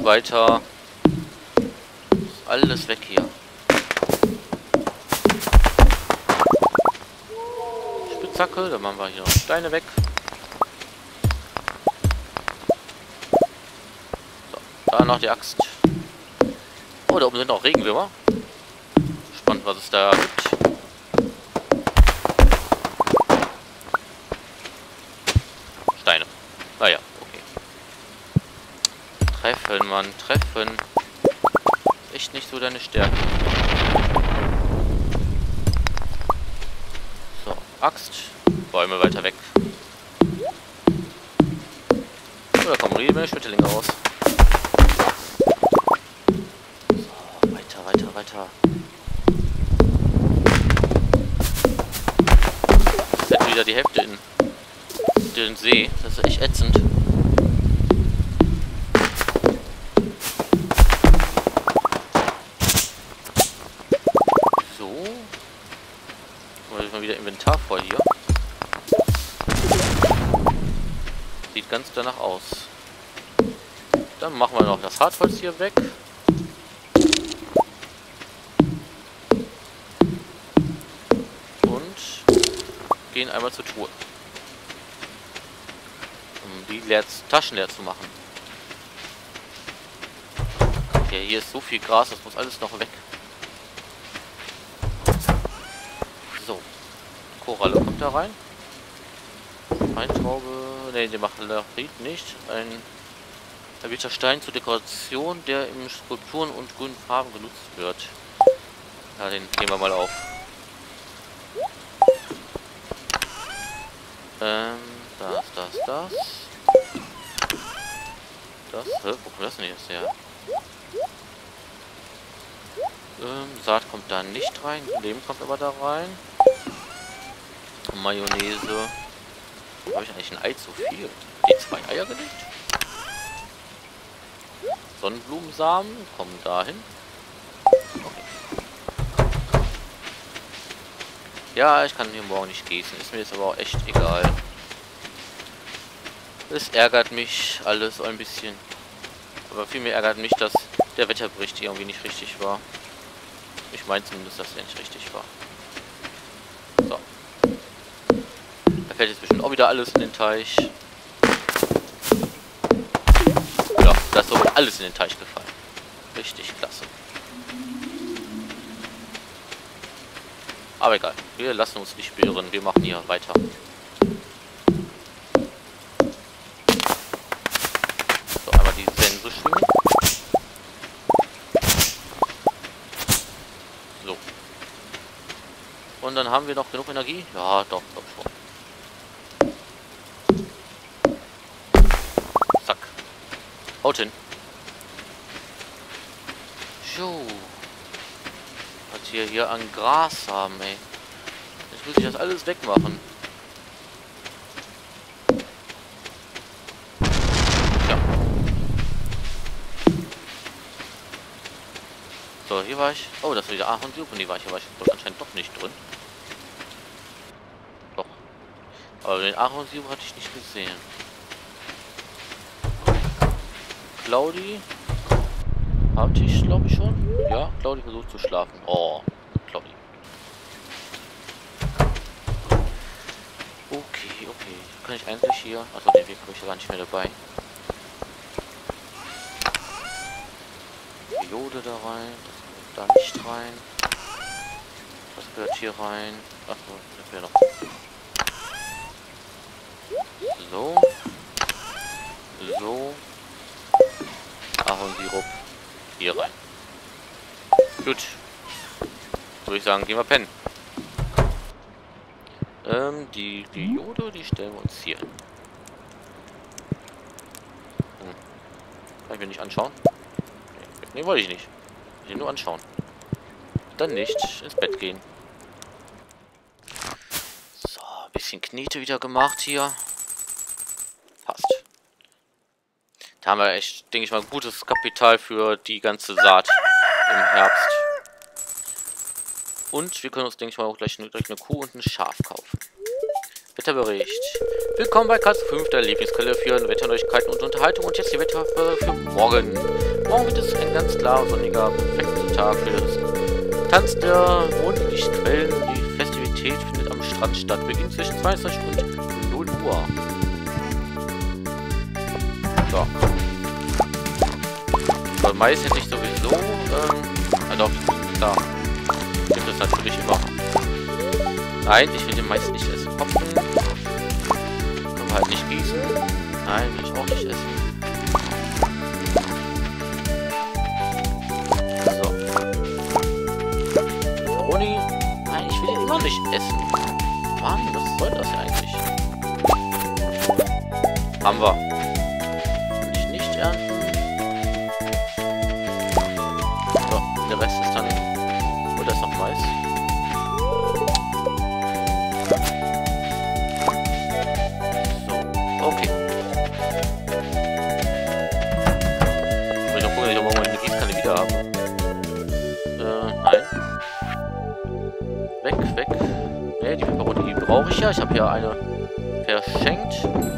weiter. Ist alles weg hier. Spitzhacke, dann machen wir hier noch Steine weg. So, da noch die Axt. Oh, da oben sind auch Regenwürmer. Spannend, was es da gibt. Steine. Naja, okay. Treffen, Mann, treffen. Ist echt nicht so deine Stärke. So, Axt. Bäume weiter weg. Oh, da kommen riesige Schmetterlinge raus. So, weiter, weiter, weiter. Jetzt wieder die Hälfte in den See. Das ist echt ätzend. So. Mal wieder Inventar voll hier. Sieht ganz danach aus. Dann machen wir noch das Hartholz hier weg. Und gehen einmal zur Truhe. Um die Taschen leer zu machen. Okay, hier ist so viel Gras, das muss alles noch weg. So. Koralle kommt da rein. Weintraube. Ne, der macht Larit nicht. Ein erwählter Stein zur Dekoration, der in Skulpturen und grünen Farben genutzt wird. Ja, den nehmen wir mal auf. Das. Wo kommt das denn jetzt her? Saat kommt da nicht rein. Leben kommt aber da rein. Mayonnaise. Habe ich eigentlich ein Ei zu viel? Die 2 Eier gelegt? Sonnenblumensamen kommen dahin. Okay. Ja, ich kann hier morgen nicht gießen. Ist mir jetzt aber auch echt egal. Es ärgert mich alles ein bisschen. Aber vielmehr ärgert mich, dass der Wetterbericht irgendwie nicht richtig war. Ich meine zumindest, dass er nicht richtig war. So. Da fällt jetzt bestimmt auch wieder alles in den Teich. Ja, da ist sogar alles in den Teich gefallen. Richtig klasse. Aber egal. Wir lassen uns nicht beirren. Wir machen hier weiter. So, einmal die Sense schwingen. So. Und dann haben wir noch genug Energie? Ja, doch, glaub schon. Zack. Haut hin. So. Was wir hier an Gras haben, ey. Jetzt muss ich das alles wegmachen. Ja. So, hier war ich. Oh, das ist wieder Ahornsirup. Und die war ich aber anscheinend doch nicht drin. Doch. Aber den Ahornsirup hatte ich nicht gesehen. Claudi. Hatte ich, glaube ich, schon. Ja, Claudi versucht zu schlafen. Oh, Claudi. Okay. Kann ich eigentlich hier... Achso, den Weg habe ich ja gar nicht mehr dabei. Diode da rein. Das gehört da nicht rein. Das gehört hier rein. Achso, das wäre noch... So. So. Ahornsirup hier rein. Gut. Würde ich sagen, gehen wir pennen. Die Diode, die stellen wir uns hier hin. Kann ich mir nicht anschauen? Nee, wollte ich nicht. Ich will nur anschauen. Dann nicht ins Bett gehen. So, ein bisschen Knete wieder gemacht hier. Passt. Da haben wir echt, denke ich mal, gutes Kapital für die ganze Saat im Herbst. Und wir können uns, denke ich mal, auch gleich eine Kuh und ein Schaf kaufen. Wetterbericht. Willkommen bei Katz 5, der Lieblingsquelle für Wetterneuigkeiten und Unterhaltung. Und jetzt die Wettervorhersage für morgen. Morgen wird es ein ganz klarer, sonniger, perfekter Tag für das Tanz der Mondlichtquellen. Die Festivität findet am Strand statt. Beginnt zwischen 22 und 0 Uhr. So. Bei Mais hätte ich sowieso, doch, klar. Gibt es natürlich immer. Nein, ich will den Mais nicht essen. Hopfen. Können wir halt nicht gießen. Nein, will ich auch nicht essen. So. Roni. Nein, ich will den immer nicht essen. Mann, was soll das eigentlich? Haben wir. Kann ich nicht ernten. So, der Rest ist dann... Oder ist noch Mais? Okay. Ich muss noch gucken, ob ich meine Gießkanne wieder habe. Nein. Weg. Ne, die Peperoni brauche ich ja. Ich habe hier eine verschenkt.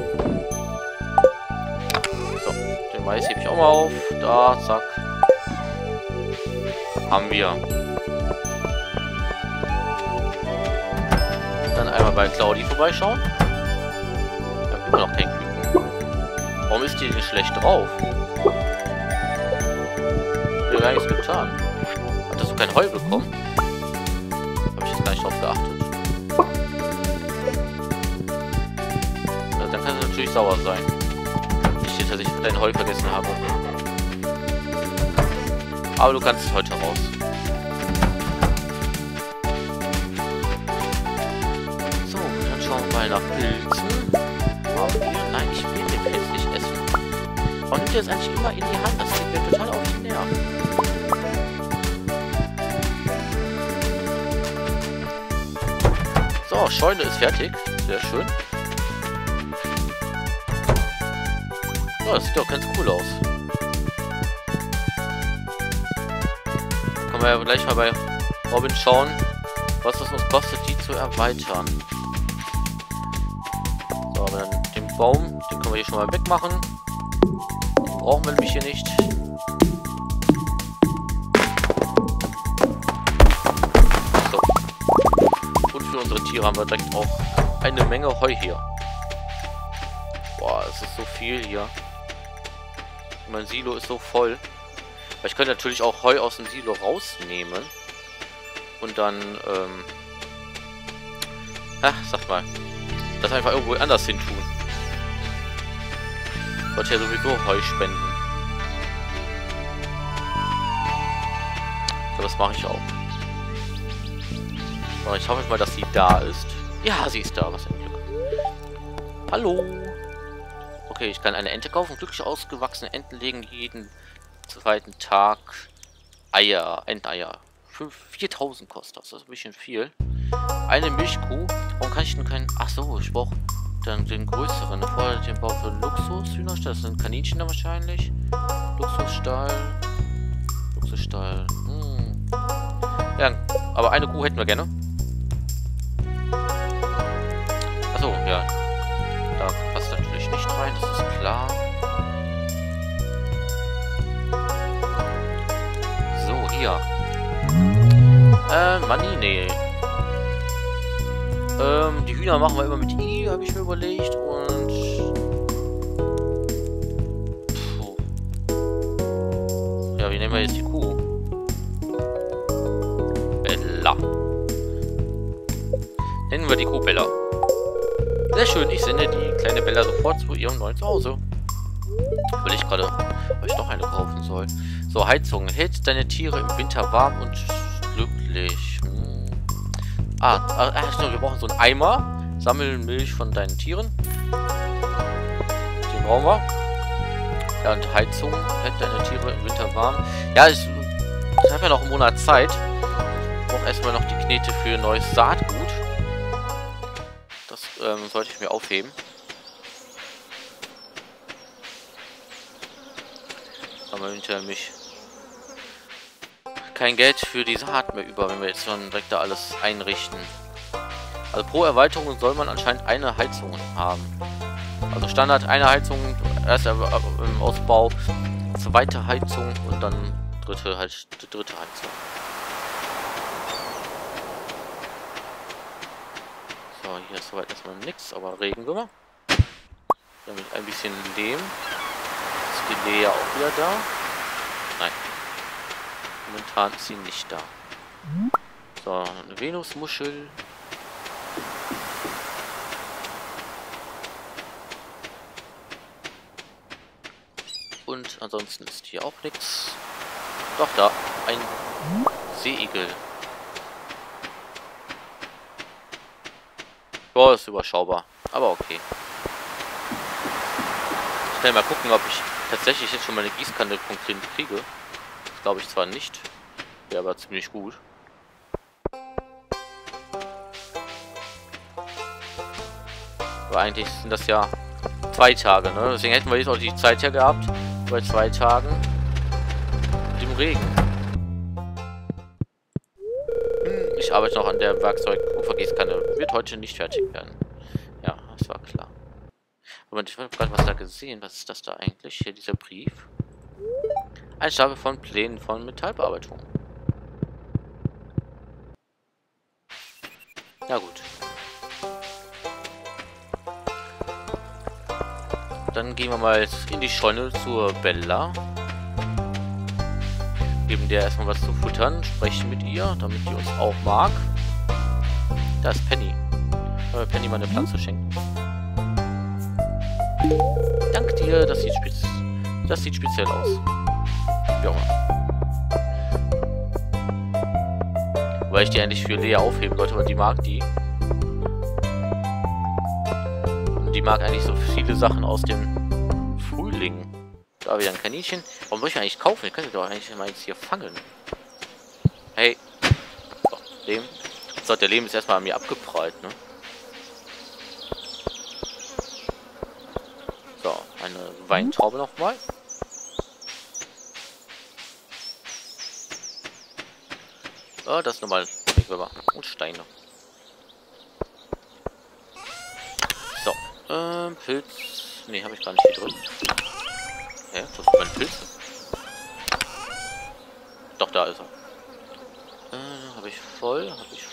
So, den Mais hebe ich auch mal auf. Da, zack. Haben wir. Dann einmal bei Claudi vorbeischauen. Immer noch kein Küken. Warum ist die denn schlecht drauf? Ich habe gar nichts getan. Hattest du kein Heu bekommen? Habe ich jetzt gar nicht drauf geachtet. Ja, dann kann es natürlich sauer sein. Nicht, dass ich dein Heu vergessen habe. Aber du kannst es heute raus. So, dann schauen wir mal nach Pilzen. Nein, ich will den Pilz nicht essen. Warum nimmt ihr das eigentlich immer in die Hand? Das geht mir total auf die Nerven. So, Scheune ist fertig. Sehr schön. Oh, das sieht doch ganz cool aus. Können wir ja gleich mal bei Robin schauen, was es uns kostet, die zu erweitern. So, aber dann den Baum, den können wir hier schon mal wegmachen. Den brauchen wir nämlich hier nicht. So. Und für unsere Tiere haben wir direkt auch eine Menge Heu hier. Boah, es ist so viel hier. Mein Silo ist so voll. Aber ich könnte natürlich auch Heu aus dem Silo rausnehmen. Und dann, sag mal. Das einfach irgendwo anders hin tun. Ich wollte ja sowieso Heu spenden. So, das mache ich auch. So, ich hoffe mal, dass sie da ist. Ja, sie ist da. Was ein Glück. Hallo. Okay, ich kann eine Ente kaufen. Glücklich ausgewachsene Enten legen jeden zweiten Tag Eier. Enteneier. 4000 kostet das. Das ist ein bisschen viel. Eine Milchkuh. Warum kann ich denn keinen... Ach so, ich brauche dann den größeren. Vorher den Bau für Luxushühnerstall. Das sind Kaninchen da wahrscheinlich. Luxusstall. Ja, aber eine Kuh hätten wir gerne. Achso, ja. Da passt natürlich nicht rein, das ist klar. So, hier. Money, nee. Die Hühner machen wir immer mit I, habe ich mir überlegt. Und... Puh. Ja, wie nehmen wir jetzt die Kuh? Bella. Nennen wir die Kuh Bella. Sehr schön, ich sende die kleine Bella sofort zu ihrem neuen Zuhause. Will ich gerade, ob ich noch eine kaufen soll. So, Heizung. Hält deine Tiere im Winter warm und glücklich. Wir brauchen so einen Eimer. Sammeln Milch von deinen Tieren. Den brauchen wir. Ja, und Heizung. Hält deine Tiere im Winter warm. Ja, ich habe ja noch einen Monat Zeit. Ich brauche erstmal noch die Knete für neues Saatgut. Das sollte ich mir aufheben. Aber hinterher mich kein Geld für die Saat mehr über, wenn wir jetzt schon direkt da alles einrichten. Also pro Erweiterung soll man anscheinend eine Heizung haben. Also Standard eine Heizung, erster im Ausbau, zweite Heizung und dann dritte Heizung. So, hier ist soweit erstmal nichts, aber Regenwürmer. Damit ein bisschen Lehm. Ist die Lea auch wieder da? Nein. Momentan ist sie nicht da. So, eine Venusmuschel. Und ansonsten ist hier auch nichts. Doch, da. Ein Seeigel. Ja, ist überschaubar. Aber okay. Schnell mal gucken, ob ich tatsächlich jetzt schon mal eine Gießkanne-Punkt kriege. Das glaube ich zwar nicht. Wäre aber ziemlich gut. Aber eigentlich sind das ja 2 Tage, ne? Deswegen hätten wir jetzt auch die Zeit ja gehabt. Bei 2 Tagen. Mit dem Regen. Ich arbeite noch an der Werkzeug-Ufergießkanne. Wird heute nicht fertig werden. Ja, das war klar. Moment, ich habe gerade was da gesehen. Was ist das da eigentlich? Hier dieser Brief. Ein Stapel von Plänen von Metallbearbeitung. Na gut. Dann gehen wir mal in die Scheune zur Bella. Geben der erstmal was zu futtern. Sprechen mit ihr, damit die uns auch mag. Da ist Penny. Penny mal eine Pflanze schenken. Dank dir, das sieht speziell aus. Ja. Weil ich die eigentlich für Lea aufheben wollte, weil die mag die. Und die mag eigentlich so viele Sachen aus dem Frühling. Da wieder ein Kaninchen. Warum soll ich eigentlich kaufen? Ich könnte doch eigentlich mal jetzt hier fangen. Hey. So, Lehm. So, der Lehm ist erstmal an mir abgeprallt, ne? So, eine Weintraube nochmal. Oh, das ist nochmal Regenwürmer und Steine. So, Pilz. Ne, habe ich gar nicht hier drin. Hä? Wo ist mein Pilz? Doch, da ist er. Habe ich voll.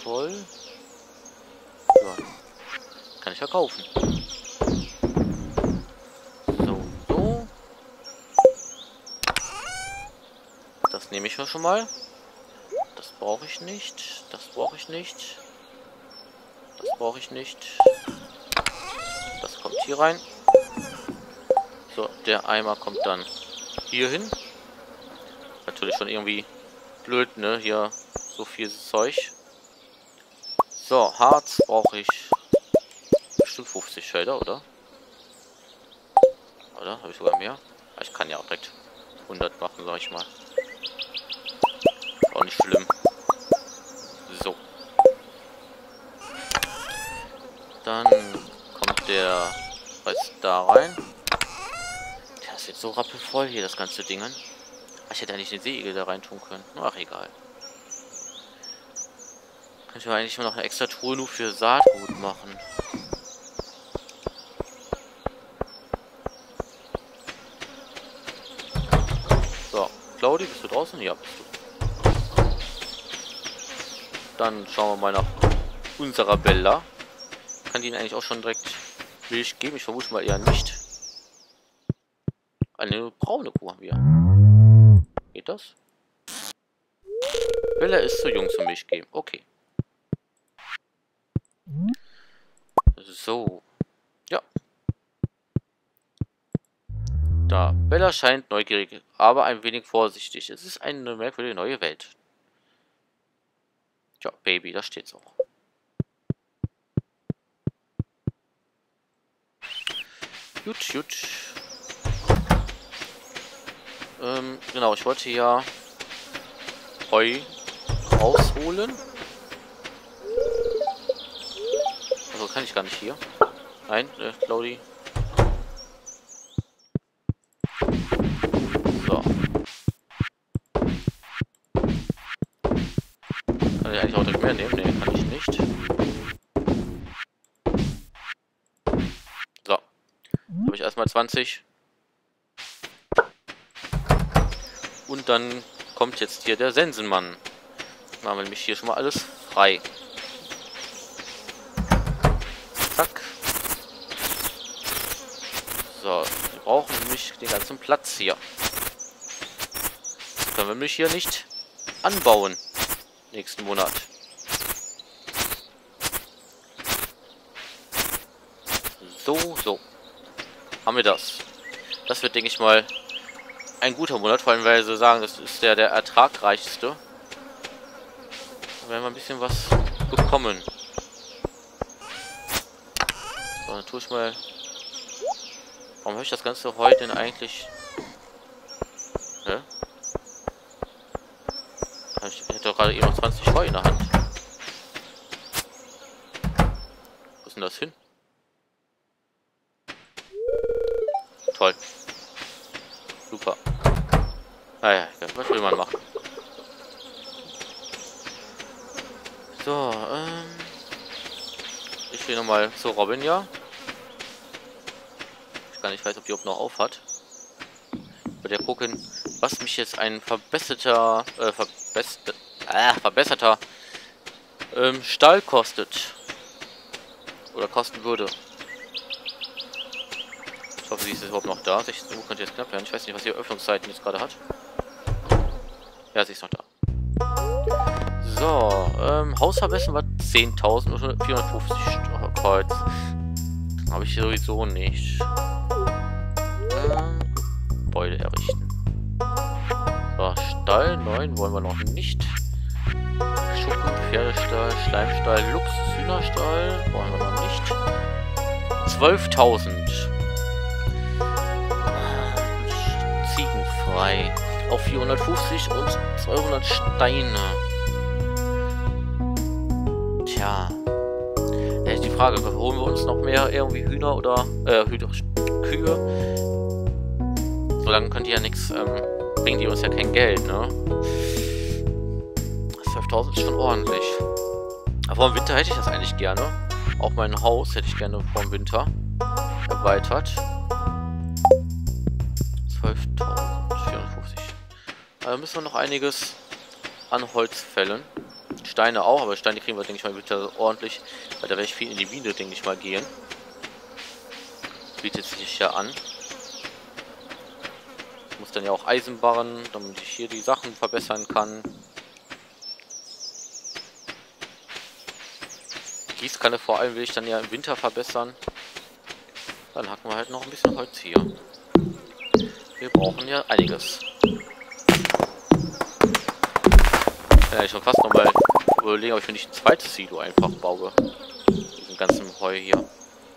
Ja. Kann ich verkaufen. So. Das nehme ich mir schon mal. Das brauche ich nicht. Das brauche ich nicht. Das brauche ich nicht. Das kommt hier rein. So, der Eimer kommt dann hier hin. Natürlich schon irgendwie blöd, ne? Hier so viel Zeug. So, Harz brauche ich bestimmt 50 Felder, oder? Oder? Habe ich sogar mehr? Ich kann ja auch direkt 100 machen, sag ich mal. Auch nicht schlimm. So. Dann kommt der Weiß da rein. Der ist jetzt so rappelvoll hier, das ganze Ding. Ich hätte eigentlich den Seeigel da rein tun können. Ach, egal. Könnte man eigentlich mal noch eine extra Truhe nur für Saatgut machen. So, Claudi, bist du draußen? Ja, bist du. Dann schauen wir mal nach unserer Bella. Kann die Ihnen eigentlich auch schon direkt Milch geben? Ich vermute mal eher nicht. Eine braune Kuh haben wir. Geht das? Bella ist zu jung zum Milch geben. Okay. So. Ja. Da. Bella scheint neugierig, aber ein wenig vorsichtig. Es ist eine merkwürdige neue Welt. Ja, Baby, da steht's auch. Gut. Genau, ich wollte ja Heu rausholen. Also kann ich gar nicht hier. Nein, Claudi. So. Kann ich eigentlich auch direkt mehr nehmen? Ne, kann ich nicht. erstmal 20. Und dann kommt jetzt hier der Sensenmann. Machen wir nämlich hier schon mal alles frei. Zack. So, wir brauchen nämlich den ganzen Platz hier. Das können wir nämlich hier nicht anbauen. Nächsten Monat. So. Haben wir das. Das wird, denke ich mal, ein guter Monat. Vor allem, weil sie sagen, das ist der ertragreichste. Da werden wir ein bisschen was bekommen. So, dann tue ich mal... Warum habe ich das ganze Heu denn eigentlich... Hä? Ich hätte doch gerade eben noch 20 Heu in der Hand. Wo ist denn das hin? Toll. Super. Naja, was will man machen? So, ich will nochmal zu Robin, ja. Ich gar nicht weiß, ob die überhaupt noch auf hat. Bei der gucken, was mich jetzt ein verbesserter Stall kostet. Oder kosten würde. Ich hoffe, sie ist überhaupt noch da. 16 Uhr könnte jetzt knapp werden. Ich weiß nicht, was die Öffnungszeiten jetzt gerade hat. Ja, sie ist noch da. So, Haus verbessern war 10.450 Kreuz. Habe ich sowieso nicht. Gebäude errichten. So, Stall 9 wollen wir noch nicht. Schuppen, Pferdestall, Schleimstall, Luchs-Hühnerstall wollen wir noch nicht. 12.000. Ziegen frei. Auf 450 und 200 Steine. Tja. Ja, ist die Frage, holen wir uns noch mehr irgendwie Hühner oder Kühe? Solange könnt ihr ja nichts, bringen die uns ja kein Geld, ne? 12.000 ist schon ordentlich. Aber vor dem Winter hätte ich das eigentlich gerne. Auch mein Haus hätte ich gerne vor dem Winter erweitert. 12.450. Da müssen wir noch einiges an Holz fällen. Steine auch, aber Steine kriegen wir, denke ich mal, wieder ordentlich. Weil da werde ich viel in die Mine, denke ich mal, gehen. Bietet sich ja an. Ich muss dann ja auch Eisen barren, damit ich hier die Sachen verbessern kann. Gießkanne vor allem will ich dann ja im Winter verbessern. Dann hacken wir halt noch ein bisschen Holz hier. Wir brauchen ja einiges. Ja, ich schon fast nochmal überlegen, ob ich mir nicht ein zweites Silo einfach baue. Diesen ganzen Heu hier.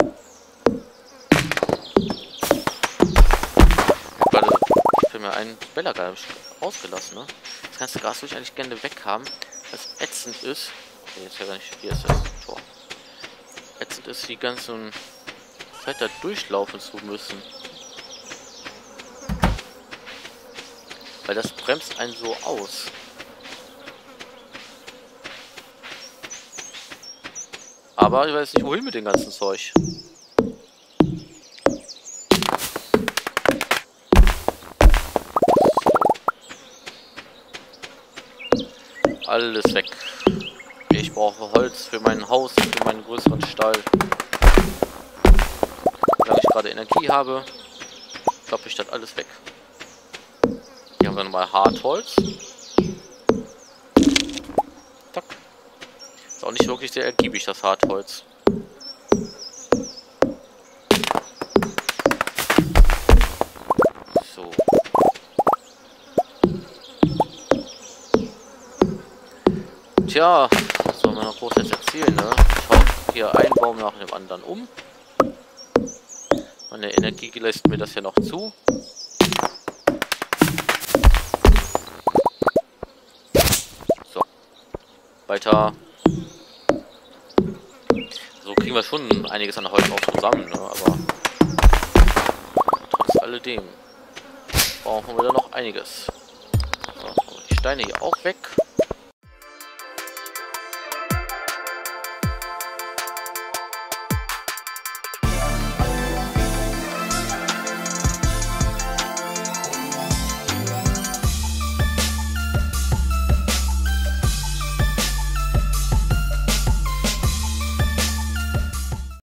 Ich will mir einen Bellager ausgelassen, ne? Das ganze Gras würde ich eigentlich gerne weghaben, was ätzend ist. Okay, jetzt ja gar nicht. Hier ist das Tor. Ätzend ist, die ganze Zeit da durchlaufen zu müssen. Weil das bremst einen so aus. Aber ich weiß nicht, wohin mit dem ganzen Zeug. Alles weg. Ich brauche Holz für mein Haus, für meinen größeren Stall. Solange ich gerade Energie habe, klappe ich das alles weg. Hier haben wir nochmal Hartholz. Zack. Ist auch nicht wirklich sehr ergiebig, das Hartholz. So. Tja, was soll man noch groß jetzt erzählen, ne? Ich hau hier einen Baum nach dem anderen um. Meine Energie lässt mir das ja noch zu. So. Weiter. So kriegen wir schon einiges an Holz auch zusammen, ne? Aber trotz alledem brauchen wir da noch einiges. So, die Steine hier auch weg.